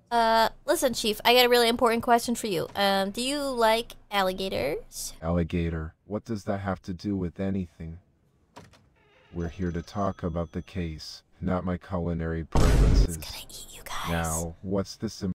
Listen, Chief, I got a really important question for you. Do you like alligators? Alligator, what does that have to do with anything? We're here to talk about the case, not my culinary It's gonna preferences. eat you guys. Now, what's this